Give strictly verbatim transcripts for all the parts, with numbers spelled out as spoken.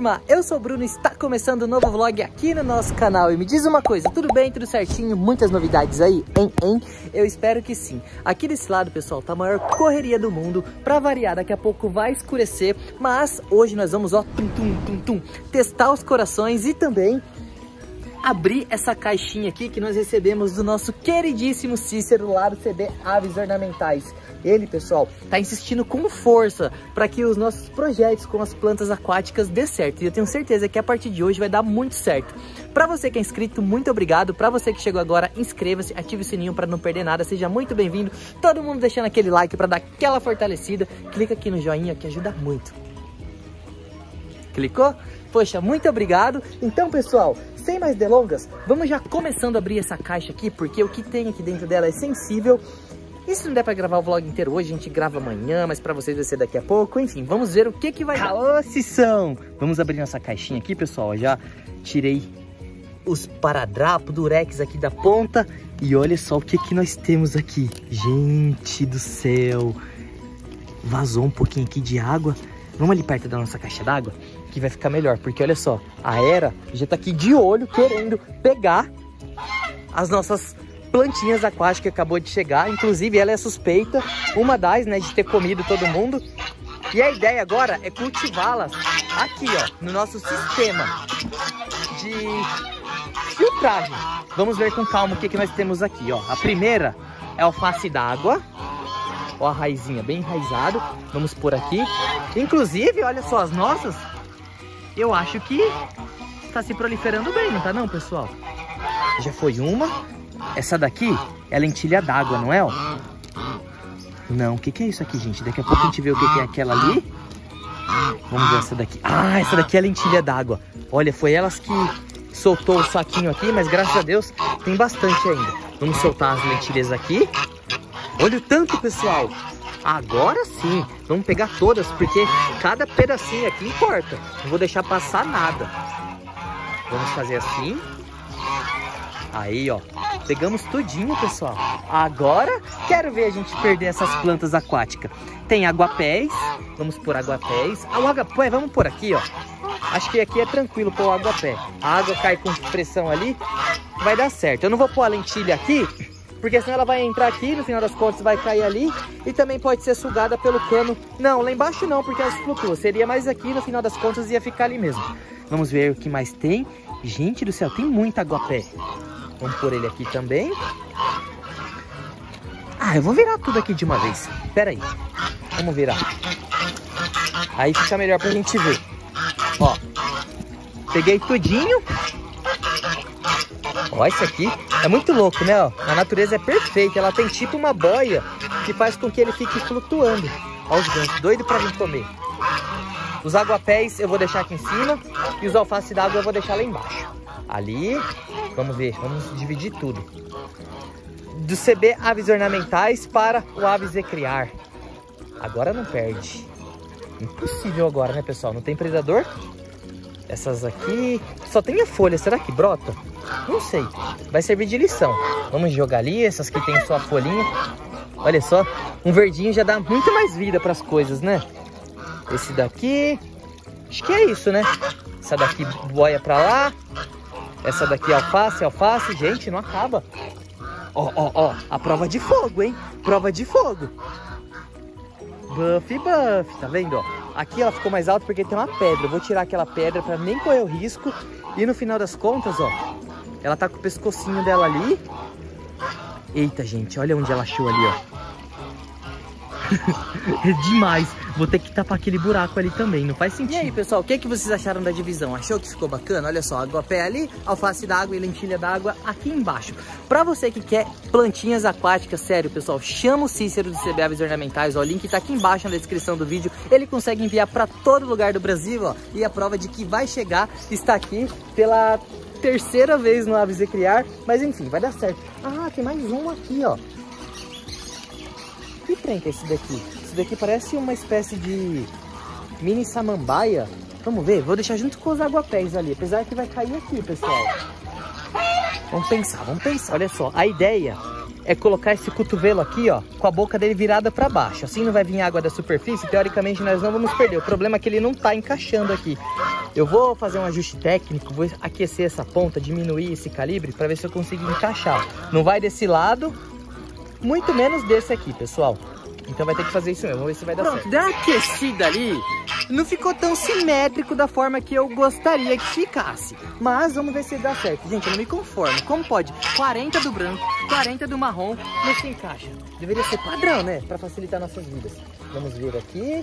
turma, eu sou o Bruno e está começando um novo vlog aqui no nosso canal. E me diz uma coisa, tudo bem, tudo certinho? Muitas novidades aí, hein, hein? Eu espero que sim. Aqui desse lado, pessoal, tá a maior correria do mundo. Pra variar, daqui a pouco vai escurecer, mas hoje nós vamos, ó, tum, tum, tum, tum, testar os corações e também abrir essa caixinha aqui que nós recebemos do nosso queridíssimo Cícero lá do C B Aves Ornamentais. Ele, pessoal, tá insistindo com força para que os nossos projetos com as plantas aquáticas dê certo. E eu tenho certeza que a partir de hoje vai dar muito certo. Para você que é inscrito, muito obrigado. Para você que chegou agora, inscreva-se, ative o sininho para não perder nada. Seja muito bem-vindo. Todo mundo deixando aquele like para dar aquela fortalecida. Clica aqui no joinha que ajuda muito. Clicou? Poxa, muito obrigado. Então, pessoal, sem mais delongas, vamos já começando a abrir essa caixa aqui, porque o que tem aqui dentro dela é sensível. E se não der pra gravar o vlog inteiro hoje, a gente grava amanhã, mas pra vocês vai ser daqui a pouco. Enfim, vamos ver o que que vai dar. Ô, Cição! Vamos abrir nossa caixinha aqui, pessoal. Eu já tirei os paradrapos, durex aqui da ponta. E olha só o que que nós temos aqui. Gente do céu! Vazou um pouquinho aqui de água. Vamos ali perto da nossa caixa d'água, que vai ficar melhor. Porque olha só, a Era já tá aqui de olho, querendo pegar as nossas plantinhas aquáticas que acabou de chegar. Inclusive ela é suspeita, uma das, né, de ter comido todo mundo. E a ideia agora é cultivá-las aqui, ó, no nosso sistema de filtragem. Vamos ver com calma o que que nós temos aqui, ó. A primeira é alface d'água. Ó, a raizinha bem enraizado. Vamos por aqui. Inclusive, olha só, as nossas, eu acho que tá se proliferando bem, não tá não, pessoal? Já foi uma. Essa daqui é lentilha d'água, não é, ó? Não, o que que é isso aqui, gente? Daqui a pouco a gente vê o que que é aquela ali. Vamos ver essa daqui. Ah, essa daqui é lentilha d'água. Olha, foi elas que soltou o saquinho aqui, mas graças a Deus tem bastante ainda. Vamos soltar as lentilhas aqui. Olha o tanto, pessoal. Agora sim, vamos pegar todas, porque cada pedacinho aqui importa. Não vou deixar passar nada. Vamos fazer assim. Aí, ó. Pegamos tudinho, pessoal. Agora, quero ver a gente perder essas plantas aquáticas. Tem aguapés. Vamos por aguapés. Ah, o aguapé, vamos por aqui, ó. Acho que aqui é tranquilo pôr o aguapé. A água cai com pressão ali. Vai dar certo. Eu não vou pôr a lentilha aqui, porque senão ela vai entrar aqui, no final das contas vai cair ali. E também pode ser sugada pelo cano. Não, lá embaixo não, porque elas flutuam. Seria mais aqui, no final das contas ia ficar ali mesmo. Vamos ver o que mais tem. Gente do céu, tem muita aguapé. Vamos pôr ele aqui também. Ah, eu vou virar tudo aqui de uma vez. Pera aí. Vamos virar. Aí fica melhor pra gente ver. Ó. Peguei tudinho. Ó, isso aqui é muito louco, né? Ó, a natureza é perfeita. Ela tem tipo uma boia que faz com que ele fique flutuando. Ó os ganchos, doido pra vir comer. Os aguapés eu vou deixar aqui em cima. E os alface d'água eu vou deixar lá embaixo. Ali, vamos ver, vamos dividir tudo. Do C B Aves Ornamentais para o Aves Recriar. Agora não perde. Impossível agora, né, pessoal? Não tem predador. Essas aqui só tem a folha, será que brota? Não sei, vai servir de lição. Vamos jogar ali, essas que tem só a folhinha. Olha só, um verdinho já dá muito mais vida para as coisas, né? Esse daqui, acho que é isso, né? Essa daqui boia para lá. Essa daqui é alface, alface. Gente, não acaba. Ó, ó, ó. A prova de fogo, hein? Prova de fogo. Buff, buff. Tá vendo, ó? Aqui ela ficou mais alta porque tem uma pedra. Eu vou tirar aquela pedra pra nem correr o risco. E no final das contas, ó, ela tá com o pescocinho dela ali. Eita, gente. Olha onde ela achou ali, ó. É demais. Vou ter que tapar aquele buraco ali também, não faz sentido. E aí, pessoal, o que, que vocês acharam da divisão? Achou que ficou bacana? Olha só, aguapé ali, alface d'água e lentilha d'água aqui embaixo. Pra você que quer plantinhas aquáticas, sério, pessoal, chama o Cícero do C B Aves Ornamentais, ó, o link tá aqui embaixo na descrição do vídeo. Ele consegue enviar pra todo lugar do Brasil, ó, e a prova de que vai chegar está aqui pela terceira vez no Aves Recriar, mas enfim, vai dar certo. Ah, tem mais um aqui, ó. Que trem que é esse daqui? Esse daqui parece uma espécie de mini samambaia. Vamos ver, vou deixar junto com os aguapés ali, apesar que vai cair aqui, pessoal. Vamos pensar, vamos pensar. Olha só, a ideia é colocar esse cotovelo aqui, ó, com a boca dele virada para baixo. Assim não vai vir água da superfície, teoricamente nós não vamos perder. O problema é que ele não tá encaixando aqui. Eu vou fazer um ajuste técnico, vou aquecer essa ponta, diminuir esse calibre para ver se eu consigo encaixar. Não vai desse lado, muito menos desse aqui, pessoal. Então vai ter que fazer isso mesmo, vamos ver se vai dar Pronto, certo. Deu uma aquecida ali, não ficou tão simétrico da forma que eu gostaria que ficasse. Mas vamos ver se dá certo. Gente, eu não me conformo. Como pode? quarenta do branco, quarenta do marrom, não se encaixa. Deveria ser padrão, né? Pra facilitar nossas vidas. Vamos ver aqui.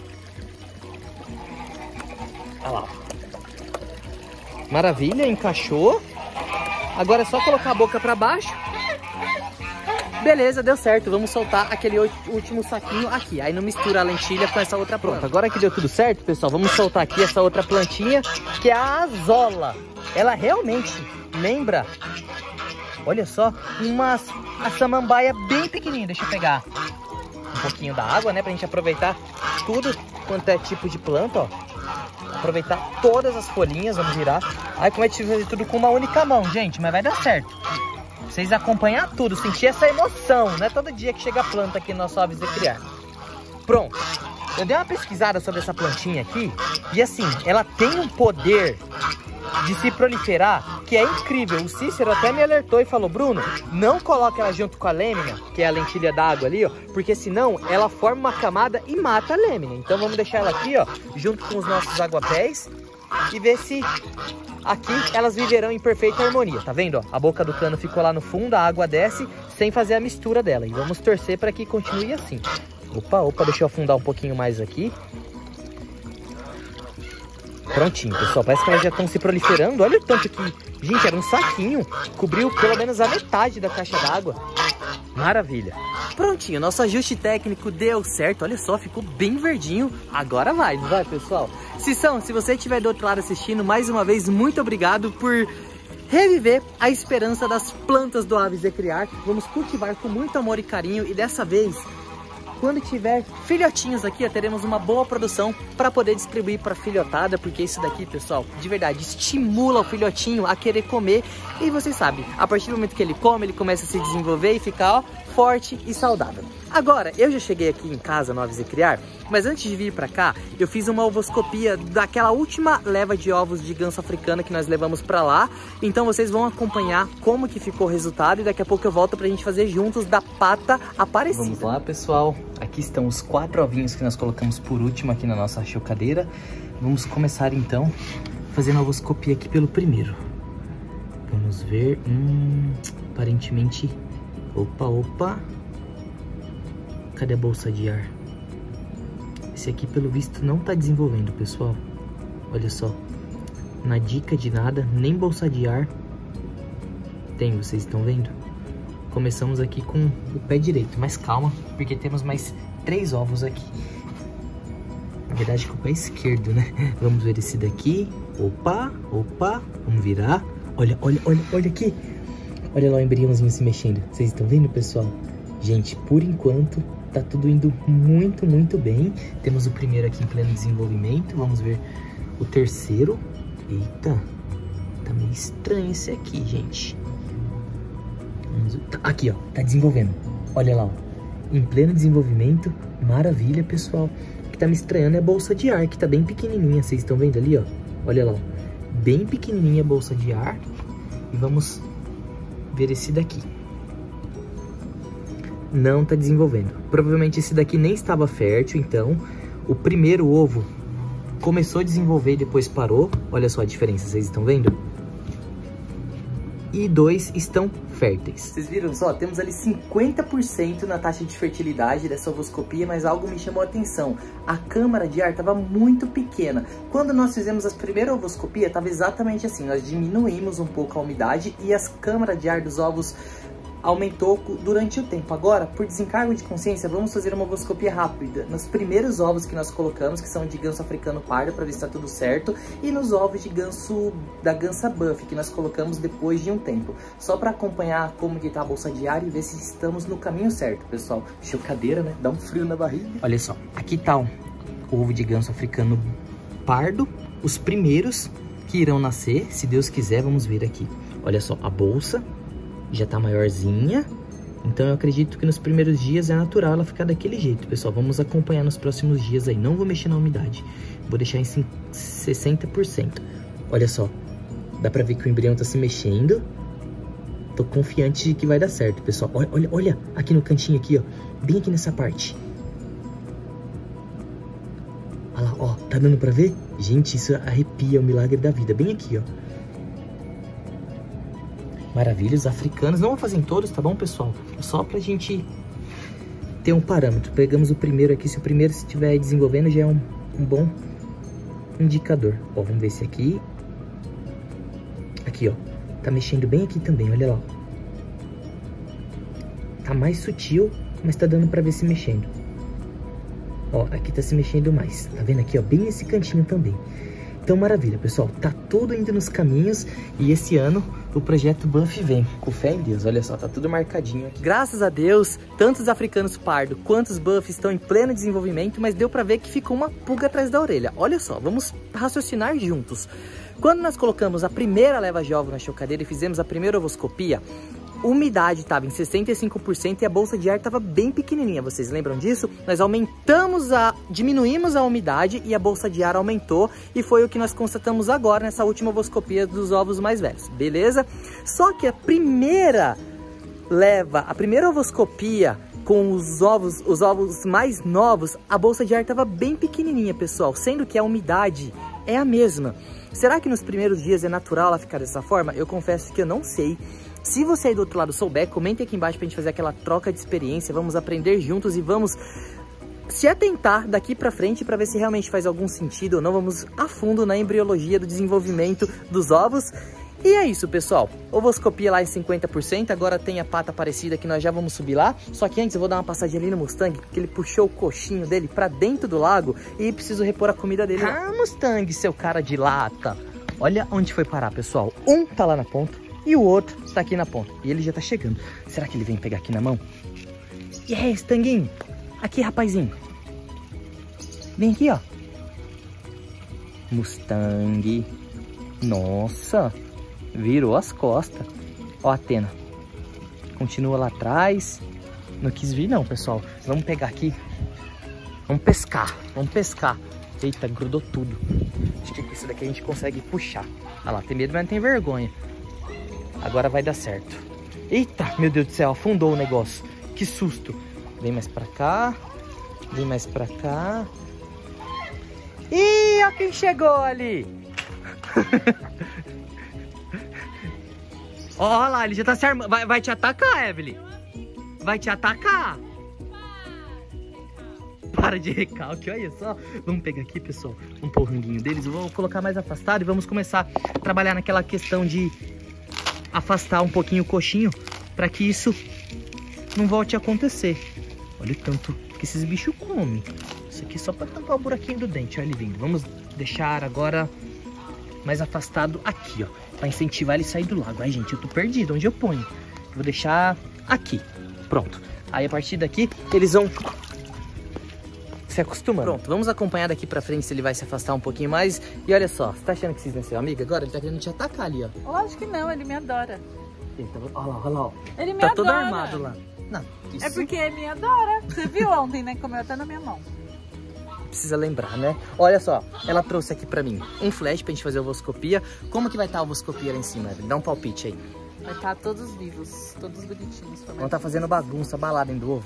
Olha lá. Maravilha, encaixou. Agora é só colocar a boca pra baixo. Beleza, deu certo. Vamos soltar aquele último saquinho aqui. Aí não mistura a lentilha com essa outra planta. Agora que deu tudo certo, pessoal, vamos soltar aqui essa outra plantinha, que é a azola. Ela realmente lembra, olha só, uma a samambaia bem pequenininha. Deixa eu pegar um pouquinho da água, né, pra gente aproveitar tudo quanto é tipo de planta, ó. Aproveitar todas as folhinhas, vamos virar. Aí como é que fazer tudo com uma única mão, gente, mas vai dar certo. Vocês acompanhar tudo, sentir essa emoção, não é todo dia que chega a planta aqui no nosso Aves de Criar. Pronto, eu dei uma pesquisada sobre essa plantinha aqui e assim, ela tem um poder de se proliferar que é incrível. O Cícero até me alertou e falou: Bruno, não coloque ela junto com a lêmina, que é a lentilha d'água ali, ó, porque senão ela forma uma camada e mata a lêmina. Então vamos deixar ela aqui, ó, junto com os nossos aguapés e ver se aqui elas viverão em perfeita harmonia. Tá vendo, ó? A boca do cano ficou lá no fundo, a água desce sem fazer a mistura dela. E vamos torcer para que continue assim. Opa, opa, deixa eu afundar um pouquinho mais aqui. Prontinho, pessoal. Parece que elas já estão se proliferando. Olha o tanto que... Gente, era um saquinho. Cobriu pelo menos a metade da caixa d'água. Maravilha. Prontinho, nosso ajuste técnico deu certo. Olha só, ficou bem verdinho. Agora vai, não vai, pessoal? Cissão, se você estiver do outro lado assistindo, mais uma vez, muito obrigado por reviver a esperança das plantas do Aves de Criar. Vamos cultivar com muito amor e carinho. E dessa vez, quando tiver filhotinhos aqui, ó, teremos uma boa produção para poder distribuir para filhotada, porque isso daqui, pessoal, de verdade, estimula o filhotinho a querer comer. E vocês sabem, a partir do momento que ele come, ele começa a se desenvolver e ficar, ó, forte e saudável. Agora, eu já cheguei aqui em casa no Aves de Criar, mas antes de vir para cá, eu fiz uma ovoscopia daquela última leva de ovos de ganso africana que nós levamos para lá. Então vocês vão acompanhar como que ficou o resultado e daqui a pouco eu volto pra gente fazer juntos da pata aparecida. Vamos lá, pessoal. Aqui estão os quatro ovinhos que nós colocamos por último aqui na nossa chocadeira. Vamos começar então fazendo a ovoscopia aqui pelo primeiro. Vamos ver. Hum, aparentemente... Opa, opa. Cadê a bolsa de ar? Esse aqui, pelo visto, não tá desenvolvendo, pessoal. Olha só. Na dica de nada, nem bolsa de ar tem, vocês estão vendo? Começamos aqui com o pé direito, mas calma, porque temos mais três ovos aqui. Na verdade, com o pé esquerdo, né? Vamos ver esse daqui. Opa, opa. Vamos virar. Olha, olha, olha, olha aqui. Olha lá o embriãozinho se mexendo. Vocês estão vendo, pessoal? Gente, por enquanto, tá tudo indo muito, muito bem. Temos o primeiro aqui em pleno desenvolvimento. Vamos ver o terceiro. Eita, tá meio estranho esse aqui, gente. Vamos... Aqui, ó, tá desenvolvendo. Olha lá, ó. Em pleno desenvolvimento. Maravilha, pessoal. O que tá me estranhando é a bolsa de ar, que tá bem pequenininha. Vocês estão vendo ali, ó? Olha lá, ó. Bem pequenininha a bolsa de ar. E vamos ver esse daqui. Não tá desenvolvendo. Provavelmente esse daqui nem estava fértil, então o primeiro ovo começou a desenvolver e depois parou. Olha só a diferença, vocês estão vendo? E dois estão férteis. Vocês viram só? Temos ali cinquenta por cento na taxa de fertilidade dessa ovoscopia, mas algo me chamou a atenção. A câmara de ar estava muito pequena. Quando nós fizemos a primeira ovoscopia, estava exatamente assim. Nós diminuímos um pouco a umidade e as câmaras de ar dos ovos aumentou durante o tempo. Agora, por desencargo de consciência, vamos fazer uma ovoscopia rápida nos primeiros ovos que nós colocamos, que são de ganso africano pardo, para ver se está tudo certo, e nos ovos de ganso da gansa buff, que nós colocamos depois de um tempo, só para acompanhar como que tá a bolsa de ar e ver se estamos no caminho certo, pessoal. Chocadeira, né? Dá um frio na barriga. Olha só, aqui tá o ovo de ganso africano pardo, os primeiros que irão nascer, se Deus quiser. Vamos ver aqui. Olha só, a bolsa já tá maiorzinha Então eu acredito que nos primeiros dias é natural ela ficar daquele jeito, pessoal. Vamos acompanhar nos próximos dias aí. Não vou mexer na umidade. Vou deixar em sessenta por cento. Olha só. Dá pra ver que o embrião tá se mexendo. Tô confiante de que vai dar certo, pessoal. Olha, olha, olha. Aqui no cantinho aqui, ó. Bem aqui nessa parte. Olha lá, ó. Tá dando pra ver? Gente, isso arrepia o milagre da vida. Bem aqui, ó. Maravilha, os africanos. Não vou fazer em todos, tá bom, pessoal? Só pra gente ter um parâmetro. Pegamos o primeiro aqui. Se o primeiro estiver desenvolvendo, já é um, um bom indicador. Ó, vamos ver esse aqui. Aqui, ó. Tá mexendo bem aqui também, olha lá. Tá mais sutil, mas tá dando pra ver se mexendo. Ó, aqui tá se mexendo mais. Tá vendo aqui, ó? Bem nesse cantinho também. Então, maravilha, pessoal. Tá tudo indo nos caminhos. E esse ano, o projeto Buff vem. Com fé em Deus. Olha só, tá tudo marcadinho aqui. Graças a Deus, tanto os africanos pardo quanto os Buff estão em pleno desenvolvimento. Mas deu pra ver que ficou uma pulga atrás da orelha. Olha só, vamos raciocinar juntos. Quando nós colocamos a primeira leva de ovo na chocadeira e fizemos a primeira ovoscopia, a umidade estava em sessenta e cinco por cento e a bolsa de ar estava bem pequenininha. Vocês lembram disso? Nós aumentamos a... diminuímos a umidade e a bolsa de ar aumentou. E foi o que nós constatamos agora nessa última ovoscopia dos ovos mais velhos. Beleza? Só que a primeira leva, a primeira ovoscopia com os ovos, os ovos mais novos, a bolsa de ar estava bem pequenininha, pessoal. Sendo que a umidade é a mesma. Será que nos primeiros dias é natural ela ficar dessa forma? Eu confesso que eu não sei. Se você aí do outro lado souber, comente aqui embaixo pra gente fazer aquela troca de experiência. Vamos aprender juntos e vamos se atentar daqui pra frente pra ver se realmente faz algum sentido ou não. Vamos a fundo na embriologia do desenvolvimento dos ovos. E é isso, pessoal. Ovoscopia lá em cinquenta por cento. Agora tem a pata parecida que nós já vamos subir lá. Só que antes eu vou dar uma passadinha ali no Mustang, porque ele puxou o coxinho dele pra dentro do lago e preciso repor a comida dele. Ah, Mustang, seu cara de lata. Olha onde foi parar, pessoal. Um tá lá na ponta e o outro tá aqui na ponta. E ele já tá chegando. Será que ele vem pegar aqui na mão? Yes, Tanguinho. Aqui, rapazinho. Vem aqui, ó. Mustang. Nossa. Virou as costas. Ó a Atena. Continua lá atrás. Não quis vir não, pessoal. Vamos pegar aqui. Vamos pescar. Vamos pescar. Eita, grudou tudo. Acho que com isso daqui a gente consegue puxar. Olha lá, tem medo, mas não tem vergonha. Agora vai dar certo. Eita, meu Deus do céu, afundou o negócio. Que susto. Vem mais pra cá. Vem mais pra cá. Ih, ó quem chegou ali. Olha lá, ele já tá se armando. Vai, vai te atacar, Evelyn. Vai te atacar. Para de recalque, olha só. Vamos pegar aqui, pessoal, um porranguinho deles. Eu vou colocar mais afastado e vamos começar a trabalhar naquela questão de afastar um pouquinho o coxinho para que isso não volte a acontecer. Olha o tanto que esses bichos comem. Isso aqui é só para tampar o buraquinho do dente, olha ele vindo. Vamos deixar agora mais afastado aqui, ó, para incentivar ele a sair do lago. Ai, gente, eu tô perdido, onde eu ponho? Vou deixar aqui, pronto. Aí a partir daqui eles vão se acostumando. Pronto, vamos acompanhar daqui pra frente se ele vai se afastar um pouquinho mais. E olha só, você tá achando que vocês não é seu amigo agora? Ele tá querendo te atacar ali, ó. Lógico que não, ele me adora. Eita, olha lá, olha lá, ó. Ele me tá adora. todo armado lá. Não, isso... É porque ele me adora. Você viu ontem, né? Comeu até na minha mão. Precisa lembrar, né? Olha só, ela trouxe aqui pra mim um flash pra gente fazer a ovoscopia. Como que vai estar a ovoscopia lá em cima, Evelyn? Dá um palpite aí. Vai estar todos vivos, todos bonitinhos. Vão tá fazendo bagunça, balada dentro do ovo.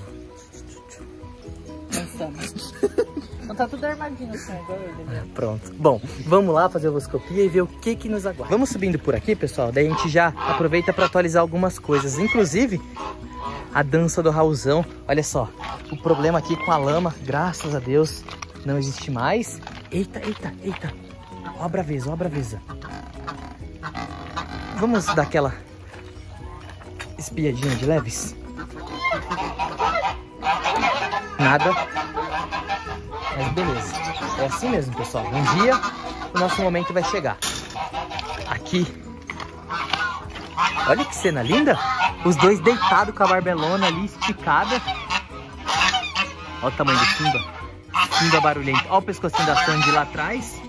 Pensamos. Não tá tudo armadinho assim, igual ele, né? Pronto. Bom, vamos lá fazer a ovoscopia e ver o que que nos aguarda. Vamos subindo por aqui, pessoal. Daí a gente já aproveita para atualizar algumas coisas. Inclusive, a dança do Raulzão. Olha só, o problema aqui com a lama, graças a Deus, não existe mais. Eita, eita, eita. Ó a braveza, ó a braveza. Vamos dar aquela espiadinha de leves. Nada. Mas beleza. É assim mesmo, pessoal. Um dia o nosso momento vai chegar. Aqui. Olha que cena linda. Os dois deitados com a barbelona ali, esticada. Olha o tamanho do Simba. Simba barulhento. Olha o pescocinho da Sandy lá atrás.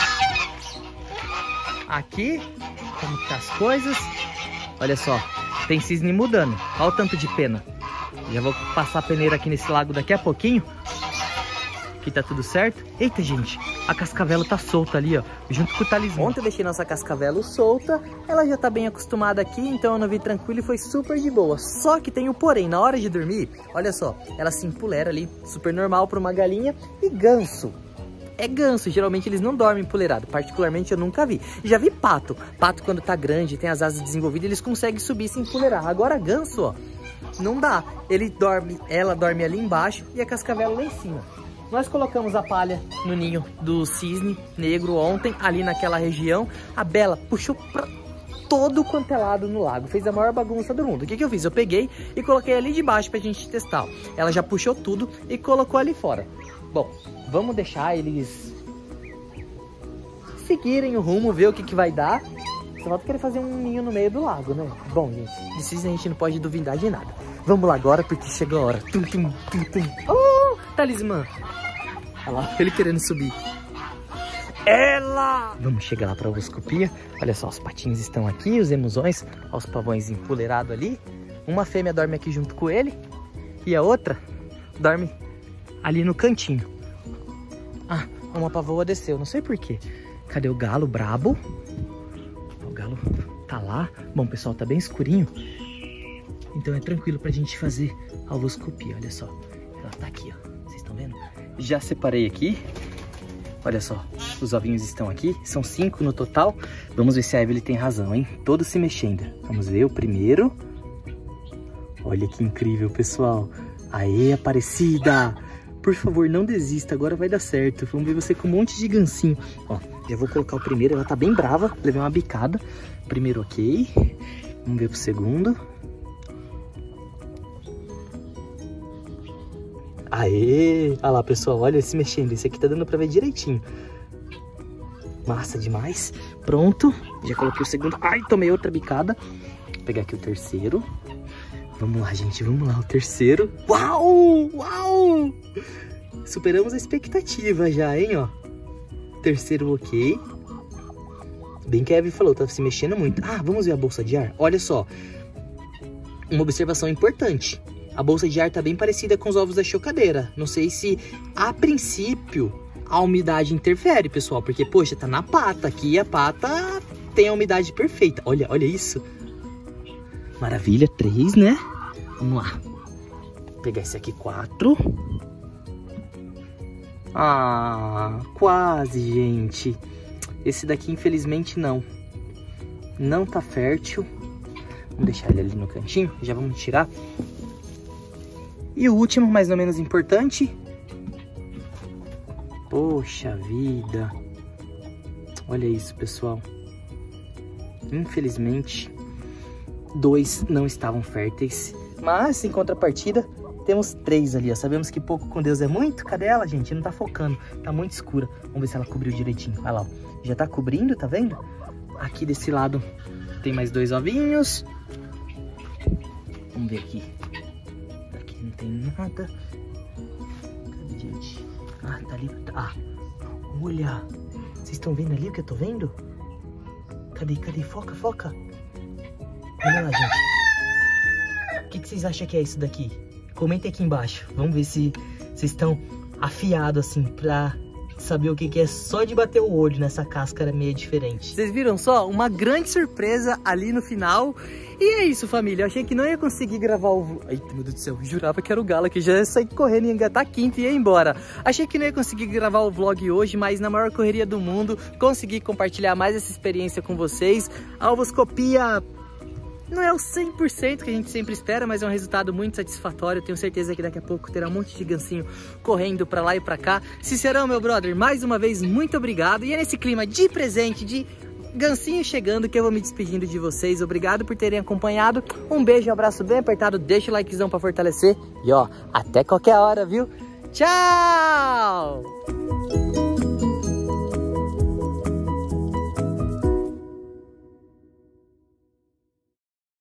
Aqui. Como que tá as coisas. Olha só. Tem cisne mudando. Olha o tanto de pena. Já vou passar a peneira aqui nesse lago daqui a pouquinho. Aqui tá tudo certo. Eita, gente, a cascavela tá solta ali, ó, junto com o talismã. Ontem eu deixei nossa cascavela solta. Ela já tá bem acostumada aqui, então eu não vi tranquilo e foi super de boa. Só que tem o porém, na hora de dormir, olha só, ela se empolera ali, super normal pra uma galinha. E ganso. É ganso, geralmente eles não dormem empoleirado, particularmente eu nunca vi. Já vi pato, pato quando tá grande, tem as asas desenvolvidas, eles conseguem subir e se empoleirar. Agora ganso, ó, não dá. Ele dorme, ela dorme ali embaixo e a cascavela lá em cima. Nós colocamos a palha no ninho do cisne negro ontem, ali naquela região. A Bela puxou pra todo quanto é lado no lago, fez a maior bagunça do mundo. O que que eu fiz? Eu peguei e coloquei ali de baixo pra gente testar, ó. Ela já puxou tudo e colocou ali fora. Bom, vamos deixar eles seguirem o rumo, ver o que que vai dar. Só falta querer fazer um ninho no meio do lago, né? Bom, gente, de cisne a gente não pode duvidar de nada. Vamos lá agora, porque chegou a hora. Tum, tum, tum, tum. Oh, talismã. Olha lá, ele querendo subir. Ela! Vamos chegar lá pra ovoscopia. Olha só, os patinhos estão aqui, os emusões. Olha os pavões empoleirados ali. Uma fêmea dorme aqui junto com ele. E a outra dorme ali no cantinho. Ah, uma pavoa desceu, não sei porquê. Cadê o galo brabo? O galo tá lá. Bom, pessoal, tá bem escurinho. Então é tranquilo pra gente fazer a ovoscopia. Olha só, ela tá aqui, ó. Vocês estão vendo? Já separei aqui. Olha só, os ovinhos estão aqui. São cinco no total. Vamos ver se a Evelyn tem razão, hein? Todos se mexendo. Vamos ver o primeiro. Olha que incrível, pessoal. Aê, Aparecida! Por favor, não desista. Agora vai dar certo. Vamos ver você com um monte de gancinho. Ó, já vou colocar o primeiro. Ela tá bem brava. Levei uma bicada. Primeiro, ok. Vamos ver pro segundo. Aê! Olha lá, pessoal, olha se mexendo. Esse aqui tá dando pra ver direitinho. Massa demais. Pronto. Já coloquei o segundo. Ai, tomei outra bicada. Vou pegar aqui o terceiro. Vamos lá, gente. Vamos lá, o terceiro. Uau! Uau! Superamos a expectativa já, hein, ó. Terceiro, ok. Bem que a Evelyn falou, tá se mexendo muito. Ah, vamos ver a bolsa de ar? Olha só. Uma observação importante. A bolsa de ar tá bem parecida com os ovos da chocadeira. Não sei se, a princípio, a umidade interfere, pessoal. Porque, poxa, tá na pata. Aqui a pata tem a umidade perfeita. Olha, olha isso. Maravilha, três, né? Vamos lá. Vou pegar esse aqui, quatro. Ah, quase, gente. Esse daqui, infelizmente, não. Não tá fértil. Vamos deixar ele ali no cantinho. Já vamos tirar. E o último, mais ou menos importante. Poxa vida. Olha isso, pessoal. Infelizmente, dois não estavam férteis. Mas, em contrapartida, temos três ali, ó. Sabemos que pouco com Deus é muito. Cadê ela, gente? Não tá focando. Tá muito escura. Vamos ver se ela cobriu direitinho. Olha lá, ó. Já tá cobrindo, tá vendo? Aqui desse lado tem mais dois ovinhos. Vamos ver aqui. Aqui não tem nada. Cadê, gente? Ah, tá ali. Ah, olha. Vocês estão vendo ali o que eu tô vendo? Cadê, cadê? Foca, foca. Olha lá, gente. O que, que vocês acham que é isso daqui? Comentem aqui embaixo. Vamos ver se vocês estão afiados assim pra saber o que, que é só de bater o olho nessa cáscara meio diferente. Vocês viram só? Uma grande surpresa ali no final. E é isso, família. Eu achei que não ia conseguir gravar o... Ai, meu Deus do céu. Jurava que era o galo que já ia sair correndo e engatar quinto e ia embora. Achei que não ia conseguir gravar o vlog hoje, mas na maior correria do mundo, consegui compartilhar mais essa experiência com vocês. A ovoscopia... não é o cem por cento que a gente sempre espera, mas é um resultado muito satisfatório. Tenho certeza que daqui a pouco terá um monte de gancinho correndo pra lá e pra cá. Cicerão, meu brother, mais uma vez, muito obrigado. E é nesse clima de presente, de gancinho chegando, que eu vou me despedindo de vocês. Obrigado por terem acompanhado. Um beijo, um abraço bem apertado. Deixa o likezão pra fortalecer. E ó, até qualquer hora, viu? Tchau!